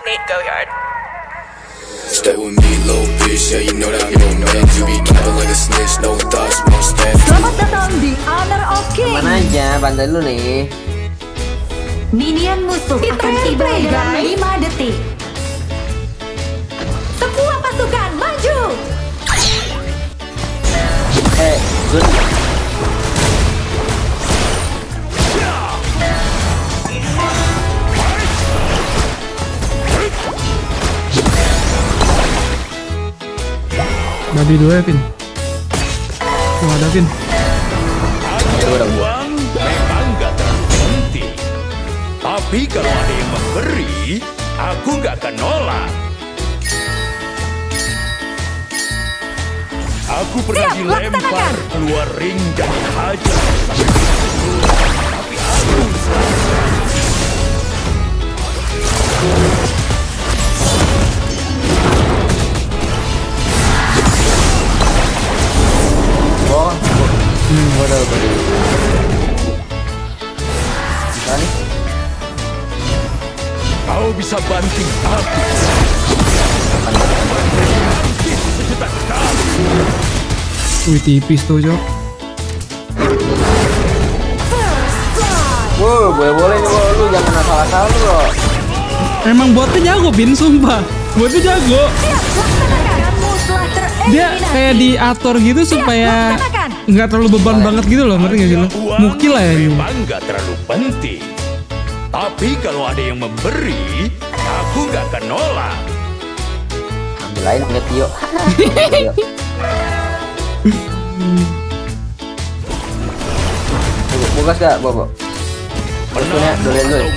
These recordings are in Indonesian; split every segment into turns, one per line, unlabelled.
Nate Goyard.
Stay with me, little bitch, yeah, you know that I'm your man. You be capping like a snitch, no thoughts, no stand.
Selamat datang di Honor of King.
Mana aja, bantuin lu nih.
Minion musuh akan tiba dalam 5 detik. Semua pasukan maju.
Good.
Babi dua ya, Pin. Tuh ada, Pin.
Uang memang gak terlalu penting. Tapi kalau ada yang memberi, aku gak akan nolak. Aku pernah dilempar keluar ring dan dihajar sampai tapi aku kau bisa banting aku. Sejuta kali.
Wih, tipis tuh, Jok.
Wow, boleh nih, lu jangan asal-asal lu, bro.
Emang botnya jago, Pin, sumpah. Botnya jago. Dia kayak diatur gitu supaya nggak terlalu beban banget gitu loh, ngerti nggak sih lo? Mukil lah ya.
Memang nggak terlalu penting. Tapi kalau ada yang memberi, aku nggak akan nolak.
Ambil lain punya Tio. Bukas gak, Bobo? Punya dolen dulu.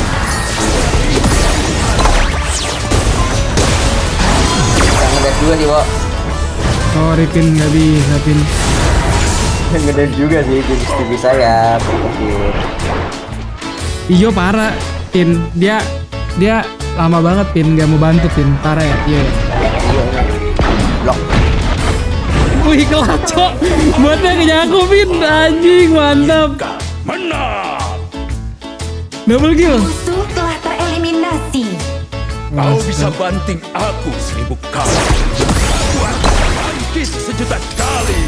Yang ngedes juga sih, Bo.
Sorry, Pin, nggak bisa, Pin.
Yang ngedes juga sih, jadi TV saya. Fokusin.
Iyo parah, Pin. Dia lama banget, Pin. Gak mau bantu, Pin. Parah ya, iya.
Blok.
Wih, kelacok. Buatnya kejago, Pin. Anjing, mantap.
Menang.
Double kill.
Musuh telah tereliminasi.
Kau bisa banting aku 1000 kali. Aku akan bangkit sejuta kali.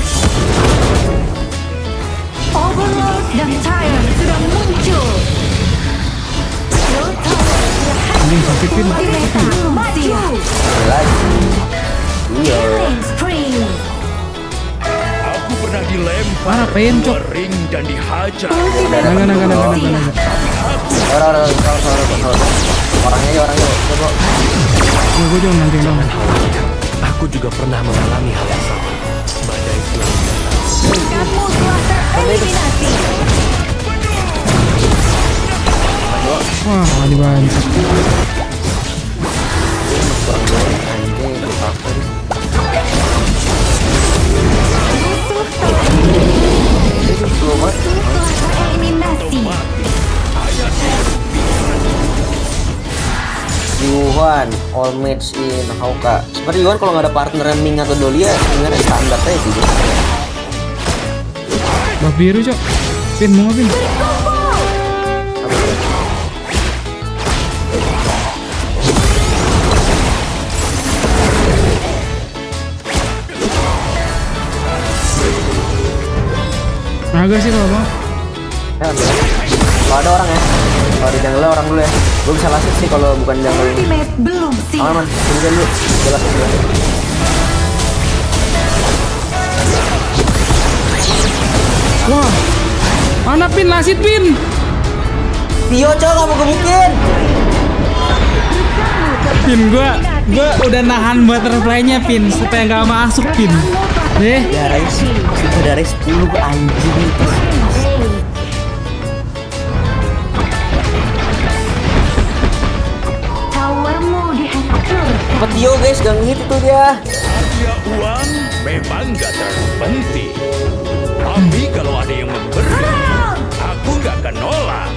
Overlord dan Tyrant sudah muncul.
Anjing, sakit, Pin.
Maju.
Lagi. Iya.
Killing spree.
Aku pernah dilempar
Parah, Pin, Cok.
keluar ring dan dihajar.
Naga.
Orangnya aja, Coba.
Ya, gue cuma nanti dong.
Aku juga pernah mengalami hal yang sama. Badai
Kamu telah tereliminasi.
Wah, malah dibantu.
Eliminasi.
Yuhan, all match in Hauka. Seperti Yuhan kalau nggak ada partner Ming atau Dolia, sebenarnya standar aja sih.
Buff biru, Cok. Pin, mau nggak, Pin? Naga sih kalau mau.
Kalau ada orang ya, kalau di jungle orang dulu ya. Gue bisa lasik sih kalau bukan jungle.
Ultimate belum siap.
Aman, tungguin dulu. Jelas.
Wah, mana, Pin? Lasit, Pin.
Tio, Cok, nggak mau gebukin.
Pin, gua udah nahan butterfly-nya, Pin, supaya nggak masuk, Pin.
Darah 10 ke anjing.
Towermu dihancurkan.
Tio guys, gang hit tuh dia.
hadiah uang memang gak terlalu penting. Tapi kalau ada yang memberi, aku gak akan nolak.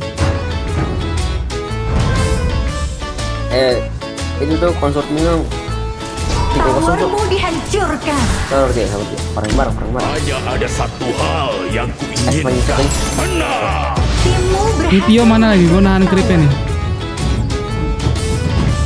Itu tuh konsort minum.
Towermu dihancurkan.
Sabar dia. Orang bareng.
Hanya ada satu hal yang kuinginkan. Menang.
Timmu
Ini Tio mana lagi? Gue nahan creepnya nih.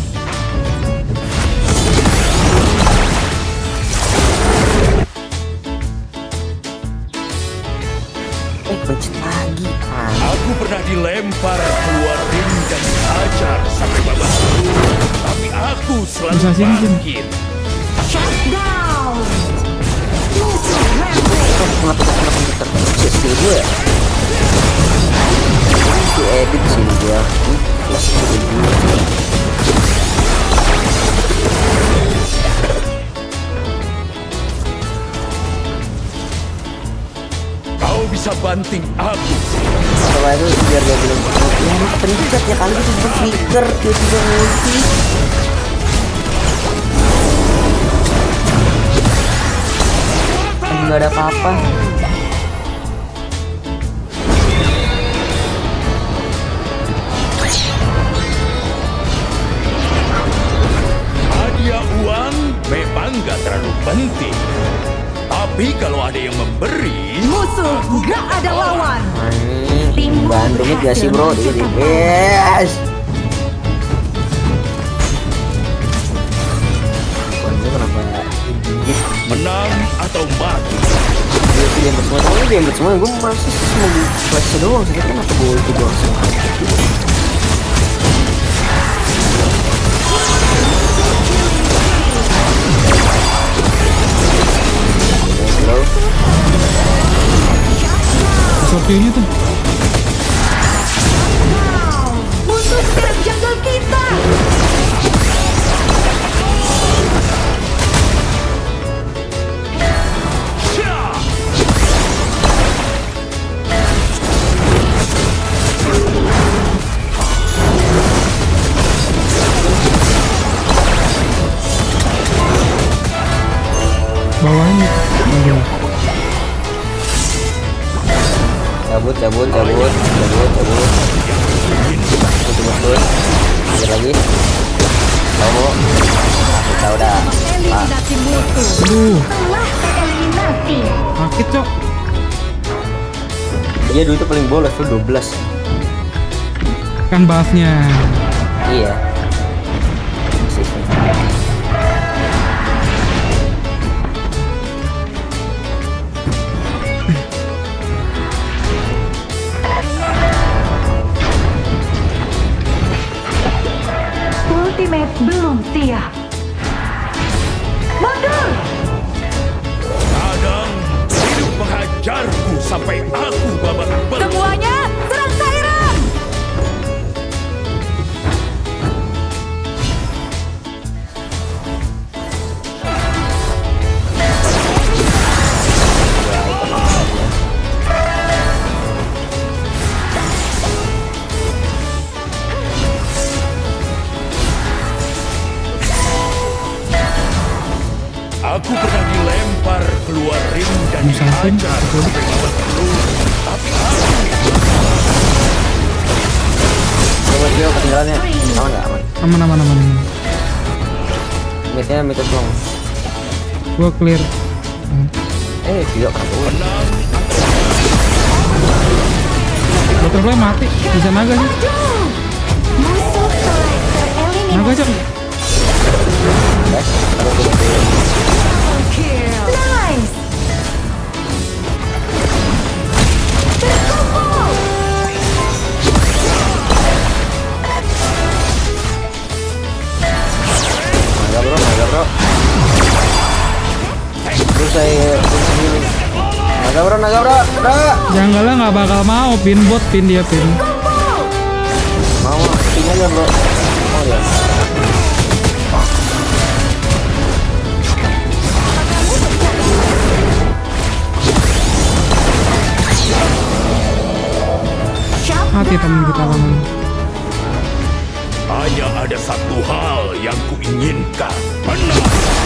pernah dilempar keluar ring dan dihajar sampai babak belur, tapi aku selalu
Bisa sini, Jin.
bangkit.
Shut down. Musuh rampage.
Kenapa skill gue ya? Si edit sih dia.
Kau bisa banting aku.
Setelah itu biar dia bilang ya pencet ya kali itu cuma trigger dia tidak multi. Nggak ada apa-apa.
Hadiah uang memang gak terlalu penting. Tapi kalau ada yang memberi,
Musuh gak ada lawan.
Bandungnya gak sih bro? Ini yes. Bandung kenapa gigit?
menang atau mati.
Dia semua, tapi dia semua. Gue masih mau flash doang sih. Kenapa gue itu doang sih?
Sopinya tuh.
Musuh serang jungle kita.
Bawahnya. Aduh.
Cabut. Betul. Lanjut lagi. Kamu. Kita udah.
Eliminasi musuh.
Aduh,
Telah tereliminasi.
sakit cok.
Dia dulu tuh paling bolos tuh 12.
Kan buffnya.
Iya.
Ultimate belum siap. Mundur.
Kadang hidup menghajarku sampai aku babak belur.
Semuanya serang Siren.
Aku pernah dilempar keluar ring dan
Misalkan,
dihajar
betul.
sampai babak belur, tapi aku
Coba dia ketinggalannya. Aman nggak aman?
Aman.
Midnya long.
Gua clear.
Dia kabur.
menang
Butterfly mati. Bisa naga sih.
Musuh telah
Naga
tereliminasi.
cok.
Kill. Nice. Terkumpul.
Naga bro. Terus saya naga bro.
Janggalnya nggak bakal mau pin bot pin dia pin.
Mau ping aja bro. Mau dia.
Mati temen kita temen.
hanya ada satu hal yang kuinginkan. Menang.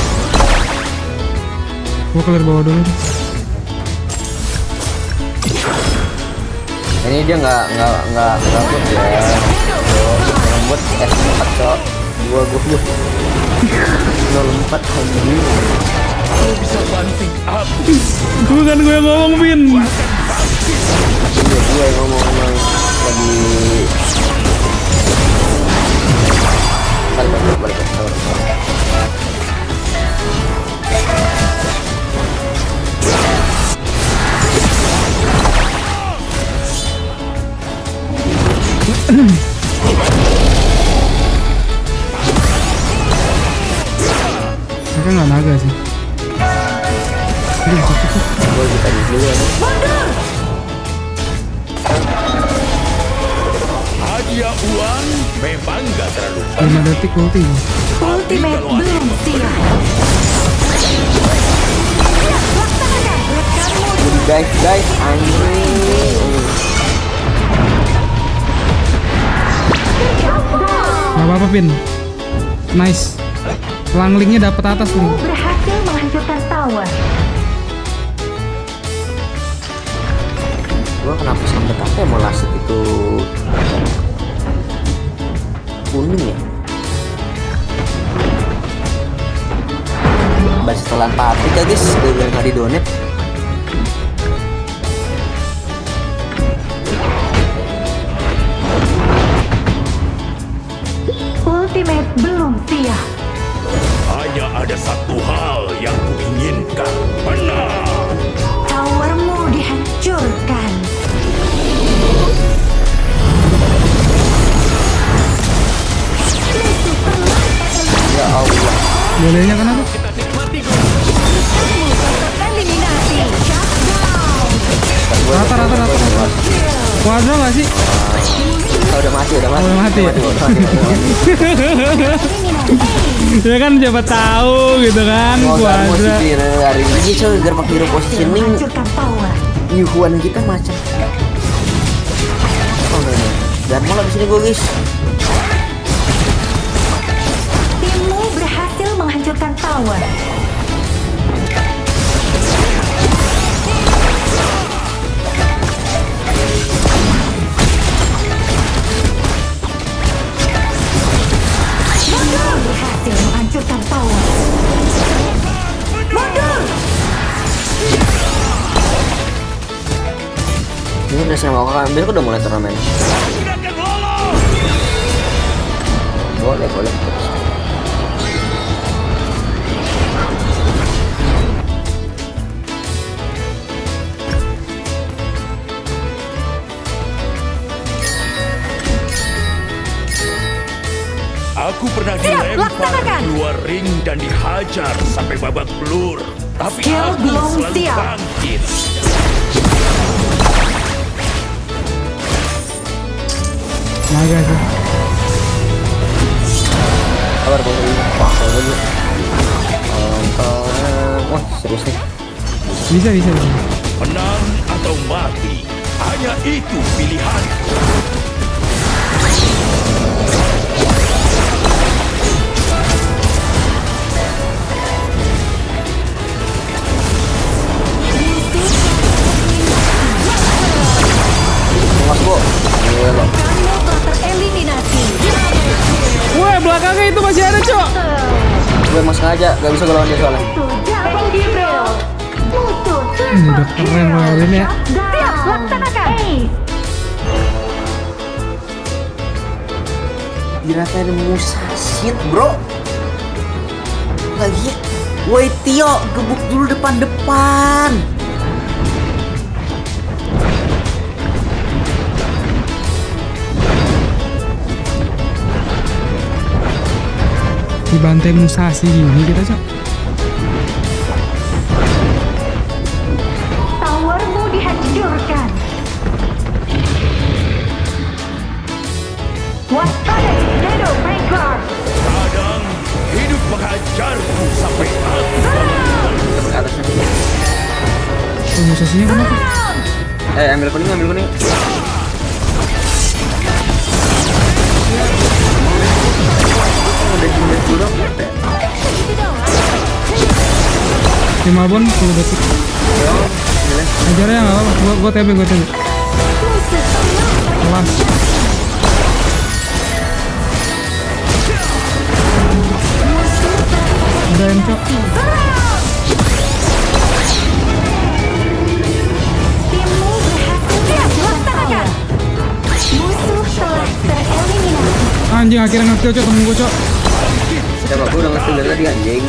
Gua clear bawah dulu.
Ini dia nggak good ya. Lembut S4 cok. Gua 04 lagi.
Kau bisa banting aku.
Bukan gue yang ngomong pin.
Iya gue yang ngomong emang lagi. Balik.
Mereka nggak naga sih. Ini bisa cukup.
Gue kita dulu ya.
Hadiah uang memang gak terlalu
5 detik ulti.
Ultimate belum siap.
Guys, anjing.
Gak apa-apa Pin. Nice. Langlingnya dapet atas nih.
Berhasil menghancurkan tower.
Gua kenapa sampai kakek mau laset itu kuning ya? Baris setelan pabrik ya guys, gue bilang nggak di donate.
Ultimate belum siap.
Hanya ada satu hal yang kuinginkan. Menang.
Towermu dihancurkan.
Ya Allah.
Bolehnya kenapa?
Eliminasi.
Rata. Quadro nggak sih?
Udah mati.
Udah mati ya? Ya kan siapa tahu gitu kan. Quadro.
Hari ini coy biar pakai hero positioning.
Menghancurkan tower.
Yuhuan kita macam. Oh no. Dan mau di sini gue guys.
Timmu berhasil menghancurkan tower. Berhasil menghancurkan tower. Mundur.
Ini udah saya mau kan, besok udah mulai turnamen. Boleh.
Aku pernah dilempar keluar ring dan dihajar sampai babak belur. Tapi
Skill
aku
belum
selalu
siap.
bangkit.
Naga sih.
Kabar boleh. Wah serius nih.
Bisa.
Menang atau mati, hanya itu pilihan.
Mas Bu. Gila.
Kamu telah tereliminasi.
Wah, belakangnya itu masih ada, Cok.
Gue emang sengaja gak bisa gue lawan dia soalnya.
Double kill. Musuh
Ini udah keren banget ini ya.
siap laksanakan.
Dirasain musasit bro. Lagi. Woi Tio, gebuk dulu depan.
Dibantai Musashi gini kita, Cok.
Towermu dihancurkan. Waspada, Shadow Breaker.
Kadang hidup menghajarku sampai mati.
Ke atasnya.
Oh, Musashinya kenapa?
Ambil kuning. Udah dulu.
5 bon, 10 detik. Ajarnya nggak apa-apa. Gua TB. Kelas. Udah Cok.
Timmu berhasil laksanakan. Musuh telah tereliminasi.
Anjing akhirnya nge-kill, Cok, temen gua, Cok.
Siapa gue udah ngerti dari tadi anjing.